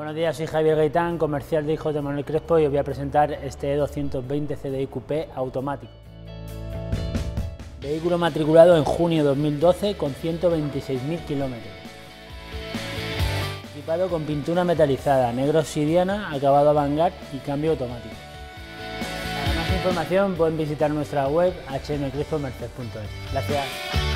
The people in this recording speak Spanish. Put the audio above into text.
Buenos días, soy Javier Gaitán, comercial de hijos de Manuel Crespo, y os voy a presentar este E220 CDI Coupé automático. Vehículo matriculado en junio de 2012 con 126.000 kilómetros. Equipado con pintura metalizada, negro obsidiana, acabado avant-garde y cambio automático. Para más información pueden visitar nuestra web hmcrespomerced.es. Gracias.